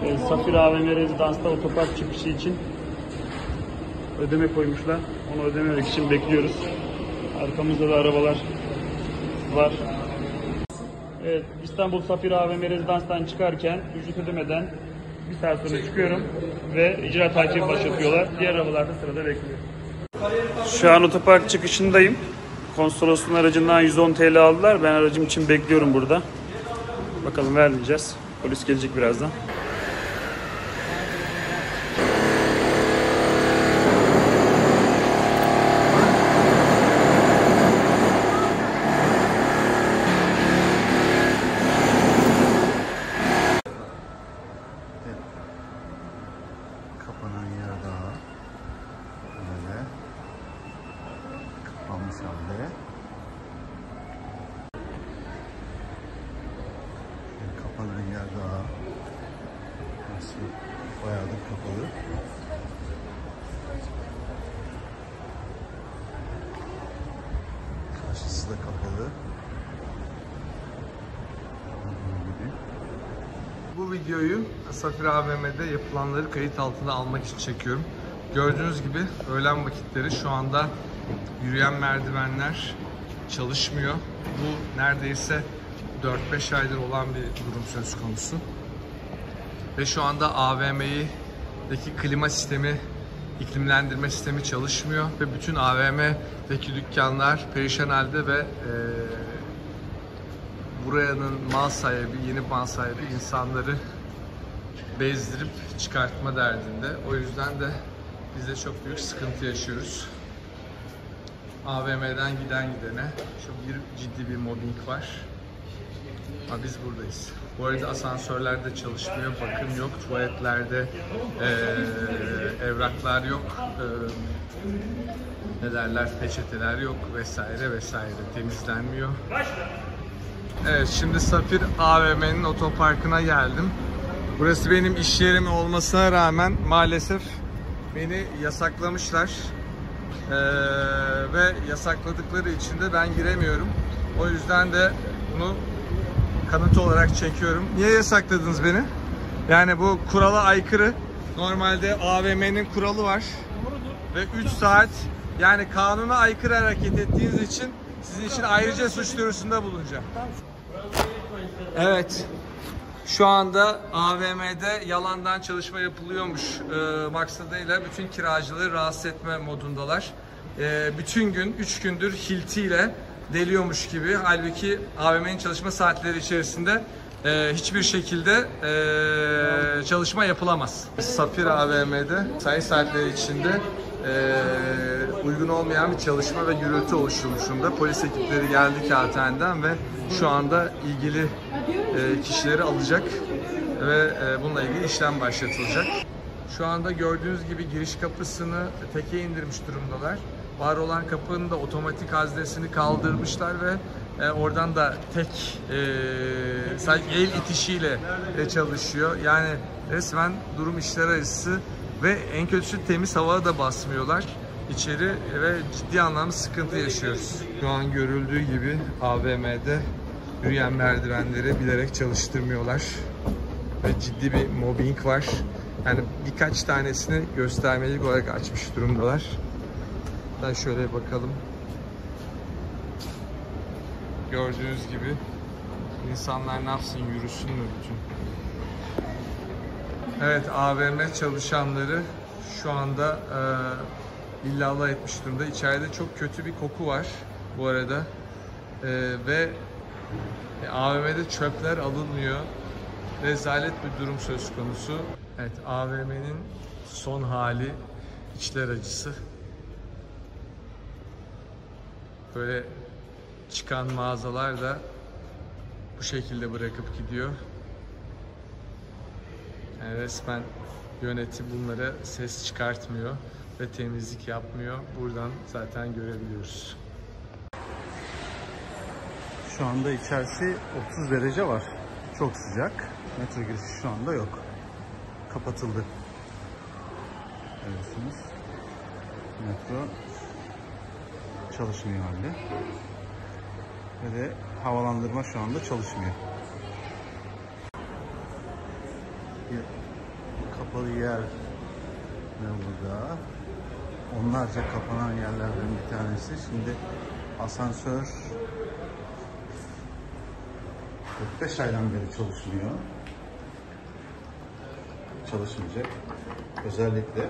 Safir AVM Rezidans'ta otopark çıkışı için ödeme koymuşlar. Onu ödememek için bekliyoruz. Arkamızda da arabalar var. Evet, İstanbul Safir AVM Rezidans'tan çıkarken ücret ödemeden bir saat sonra çıkıyorum ve icra takibi başlatıyorlar. Diğer arabalar da sırada bekliyor. Şu an otopark çıkışındayım. Konsolosluğun aracından 110 TL aldılar. Ben aracım için bekliyorum burada. Bakalım vermeyeceğiz. Polis gelecek birazdan. Kapanan yer daha böyle kapanmış halde. Kapanan yer daha nasıl bayağıdır kapalı. Karşısı da kapalı. Bu videoyu Safir AVM'de yapılanları kayıt altına almak için çekiyorum. Gördüğünüz gibi öğlen vakitleri şu anda yürüyen merdivenler çalışmıyor. Bu neredeyse 4-5 aydır olan bir durum söz konusu. Ve şu anda AVM'deki klima sistemi, iklimlendirme sistemi çalışmıyor. Ve bütün AVM'deki dükkanlar perişan halde ve buranın mal sahibi, yeni mal sahibi insanları bezdirip çıkartma derdinde. O yüzden de biz de çok büyük sıkıntı yaşıyoruz. AVM'den gidene çok ciddi bir mobbing var. Ama biz buradayız. Bu arada asansörlerde çalışmıyor, bakım yok, tuvaletlerde evraklar yok, ne derler, peçeteler yok vesaire vesaire, temizlenmiyor. Evet, şimdi Safir AVM'nin otoparkına geldim. Burası benim iş yerim olmasına rağmen maalesef beni yasaklamışlar. Ve yasakladıkları için de ben giremiyorum. O yüzden de bunu kanıt olarak çekiyorum. Niye yasakladınız beni? Yani bu kurala aykırı. Normalde AVM'nin kuralı var. Ve 3 saat, yani kanuna aykırı hareket ettiğiniz için sizin için ayrıca suç duyurusunda bulunacağım. Evet. Şu anda AVM'de yalandan çalışma yapılıyormuş maksadıyla bütün kiracıları rahatsız etme modundalar. Bütün gün, 3 gündür hiltiyle deliyormuş gibi. Halbuki AVM'nin çalışma saatleri içerisinde hiçbir şekilde çalışma yapılamaz. Safir AVM'de mesai saatleri içinde uygun olmayan bir çalışma ve gürültü oluşturmuş durumda. Polis ekipleri geldi kağıthaneden ve şu anda ilgili kişileri alacak ve bununla ilgili işlem başlatılacak. Şu anda gördüğünüz gibi giriş kapısını teke indirmiş durumdalar. Var olan kapının da otomatik haznesini kaldırmışlar ve oradan da tek sadece el itişiyle çalışıyor. Yani resmen durum işler acısı ve en kötüsü temiz hava da basmıyorlar içeri ve ciddi anlamda sıkıntı yaşıyoruz. Şu an görüldüğü gibi AVM'de yürüyen merdivenleri bilerek çalıştırmıyorlar ve ciddi bir mobbing var. Yani birkaç tanesini göstermelik olarak açmış durumdalar. Ben şöyle bakalım. Gördüğünüz gibi insanlar ne yapsın, yürüsün mü bütün? Evet, AVM çalışanları şu anda illallah etmiş durumda. İçeride çok kötü bir koku var bu arada. Ve AVM'de çöpler alınmıyor. Rezalet bir durum söz konusu. Evet, AVM'nin son hali içler acısı. Böyle çıkan mağazalar da bu şekilde bırakıp gidiyor. Yani resmen yönetim bunlara ses çıkartmıyor ve temizlik yapmıyor. Buradan zaten görebiliyoruz. Şu anda içerisi 30 derece var. Çok sıcak. Metro girişi şu anda yok. Kapatıldı. Görüyorsunuz. Metro çalışmıyor halde. Ve de havalandırma şu anda çalışmıyor. kapalı yer ne burada? Onlarca kapanan yerlerden bir tanesi. Şimdi asansör 45 aydan beri çalışmıyor. Çalışmayacak. Özellikle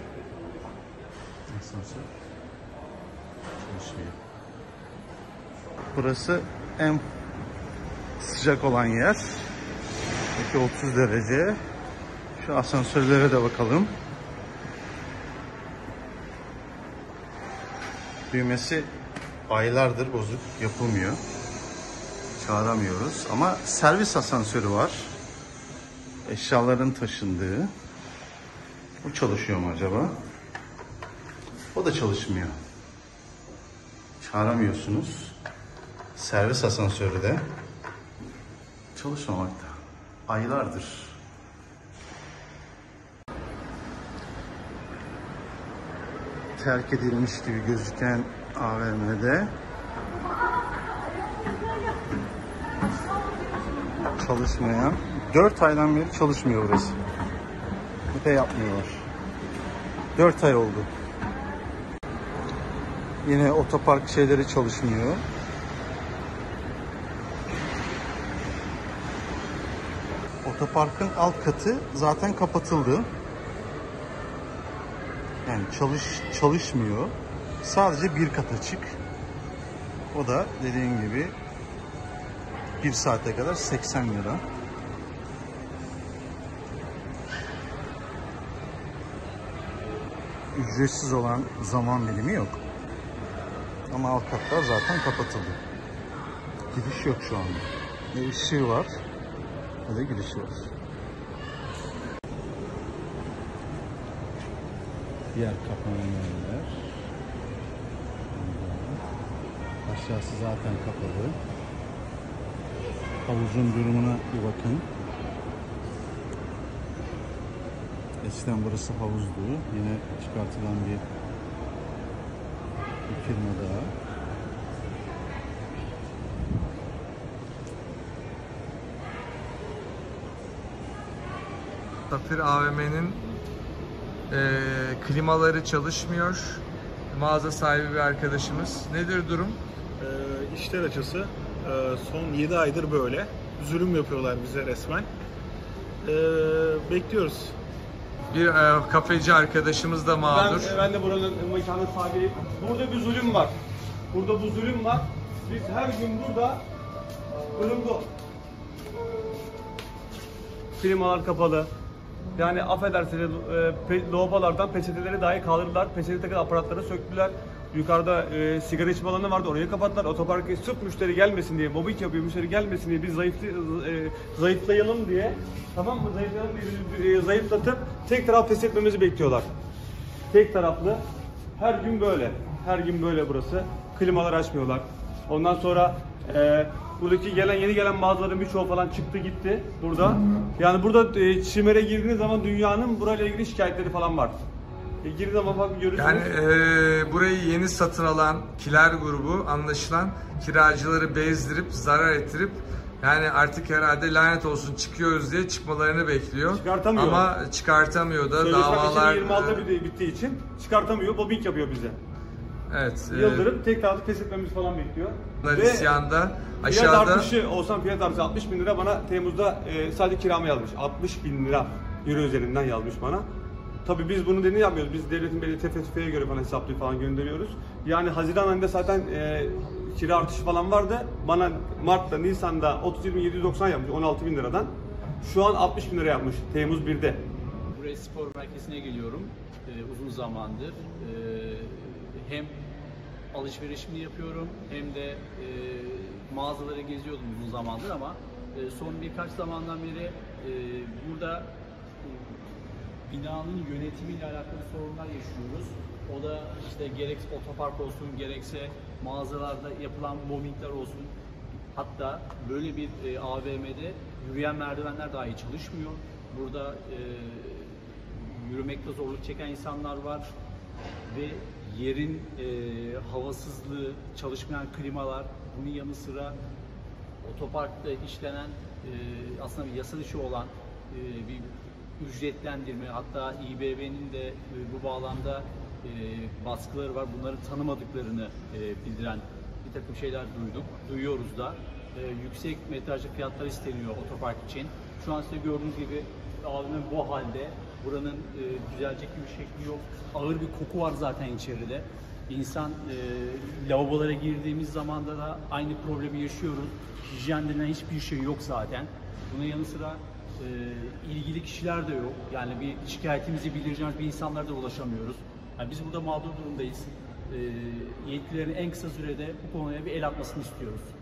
asansör çalışmıyor. Burası en sıcak olan yer. Peki 30 derece. Şu asansörlere de bakalım. Düğmesi aylardır bozuk, yapılmıyor. Çağıramıyoruz ama servis asansörü var. Eşyaların taşındığı. Bu çalışıyor mu acaba? O da çalışmıyor. Çağıramıyorsunuz. Servis asansörü de çalışmamakta. Aylardır. Terk edilmiş gibi gözüken AVM'de çalışmayan, 4 aydan beri çalışmıyor burası. Bir de yapmıyorlar. 4 ay oldu. Yine otopark şeyleri çalışmıyor. Otoparkın alt katı zaten kapatıldı. Yani çalışmıyor. Sadece bir kat açık. O da dediğim gibi 1 saate kadar 80 lira. Ücretsiz olan zaman dilimi yok. Ama alt katlar zaten kapatıldı. Gidiş yok şu anda. Ne ışığı var ne de girişi var. Diğer kapanan yerler. Aşağısı zaten kapalı. Havuzun durumuna bir bakın. Eskiden burası havuzdu. Yine çıkartılan bir firma daha. Safir AVM'nin klimaları çalışmıyor. Mağaza sahibi bir arkadaşımız. Nedir durum? İşler açısı son 7 aydır böyle. Zulüm yapıyorlar bize resmen. Bekliyoruz. Bir kafeci arkadaşımız da mağdur. Ben de buranın mekanın sahibiyim. Burada bir zulüm var. Burada bu zulüm var. Biz her gün burada ölüm bu. Klimalar kapalı. Yani affedersiniz lavabolardan peçeteleri dahi kaldırdılar. Peçete takı aparatları söktüler. Yukarıda sigara içme alanı vardı, orayı kapattılar. Otoparka sırf müşteri gelmesin diye, mobbing yapıyor, müşteri gelmesin diye, biz zayıflayalım diye, tamam mı? Zayıflayalım diye zayıflatıp tek taraf pes etmemizi bekliyorlar. Tek taraflı. Her gün böyle. Her gün böyle burası. Klimalar açmıyorlar. Ondan sonra buradaki yeni gelen mağazaların birçoğu falan çıktı gitti burada. Yani burada Çimer'e girdiğiniz zaman dünyanın burayla ilgili şikayetleri falan var. Girdiğiniz zaman bak görürsünüz. Yani burayı yeni satın alan Kiler grubu anlaşılan kiracıları bezdirip zarar ettirip yani artık herhalde lanet olsun çıkıyoruz diye çıkmalarını bekliyor. Çıkartamıyor. Ama çıkartamıyor da Sözleşme davalar 2026'da bittiği için çıkartamıyor. Mobbing yapıyor bize. evet. Yıldırım tek taraflı pes etmemizi falan bekliyor. isyanda Fiyat aşağıda artışı olsam fiyat artışı 60 bin lira bana Temmuz'da sadece kirama yazmış. 60 bin lira euro üzerinden yazmış bana. Tabii biz bunu dediğini yapmıyoruz. Biz devletin belli TFF'ye göre falan hesaplıyor falan gönderiyoruz. Yani Haziran ayında zaten kira artışı falan vardı. Bana Mart'ta, Nisan'da 30.790 yapmış 16 bin liradan. Şu an 60 bin lira yapmış Temmuz 1'de. Buraya spor merkezine geliyorum uzun zamandır. Hem alışverişimi yapıyorum hem de mağazaları geziyordum uzun zamandır ama son birkaç zamandan beri burada binanın yönetimiyle alakalı sorunlar yaşıyoruz. O da işte gerek otopark olsun gerekse mağazalarda yapılan mobbingler olsun. Hatta böyle bir AVM'de yürüyen merdivenler dahi çalışmıyor. Burada yürümekte zorluk çeken insanlar var ve yerin havasızlığı, çalışmayan klimalar, bunun yanı sıra otoparkta işlenen aslında bir yasa dışı olan bir ücretlendirme, hatta İBB'nin de bu bağlamda baskıları var. Bunların tanımadıklarını bildiren bir takım şeyler duyuyoruz da. Yüksek metrajlı fiyatlar isteniyor otopark için. Şu an size gördüğünüz gibi AVM bu halde. Buranın düzelecek bir şekli yok. Ağır bir koku var zaten içeride. İnsan lavabolara girdiğimiz zaman da aynı problemi yaşıyoruz. Hijyen denen hiçbir şey yok zaten. Bunun yanı sıra ilgili kişiler de yok. Yani bir şikayetimizi bildireceğimiz bir insanlara da ulaşamıyoruz. Yani biz burada mağdur durumdayız. Yetkililerin en kısa sürede bu konuya bir el atmasını istiyoruz.